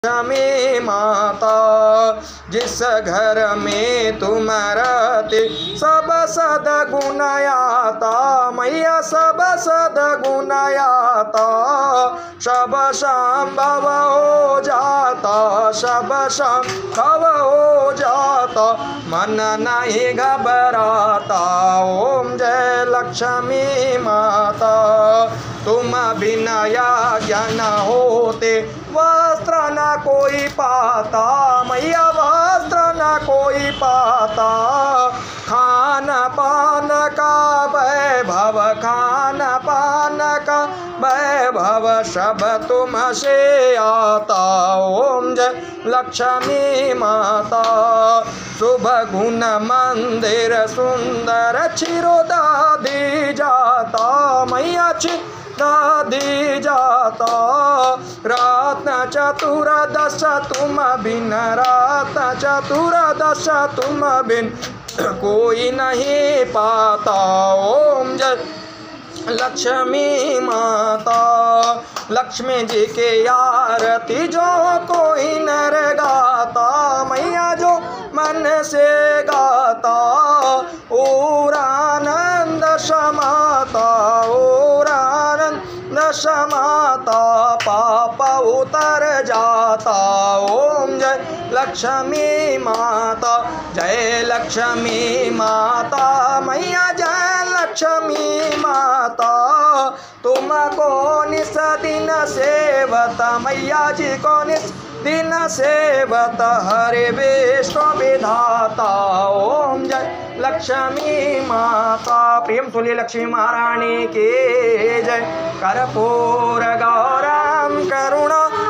लक्ष्मी माता जिस घर में तुम रहते सब सद्गुण आता, मैया सब सद्गुण आता। सब संभव हो जाता, सब संभव हो जाता, मन नहीं घबराता। ओम जय लक्ष्मी माता। तुम बिना ज्ञान होते वस्त्र न कोई पाता, मैया वस्त्र न कोई पाता। खान पान का वैभव, खान पान का वैभव सब तुमसे आता। ओम जय लक्ष्मी माता। शुभ गुण मंदिर सुंदर चिरोदा दी जाता, मैया दी जाता। रत्न चतुर्दश तुम बिन, रत्न चतुर्दश तुम बिन कोई नहीं पाता। ओम जय लक्ष्मी माता। लक्ष्मी जी के आरती जो कोई नर गाता, मैया जो मन से गाता। और आनंद समाता, और आनंद समाता, पाप उतर जाता। ओम जय लक्ष्मी माता। जय लक्ष्मी माता, मैया जय लक्ष्मी माता। तुमको निस दिन सेवत, मैया जी को निस दिन सेवत, हरे विष्णु विधाता। ओम जय लक्ष्मी माता। प्रेम तुल्य लक्ष्मी महारानी की जय। कर्पूर गौरम करुणा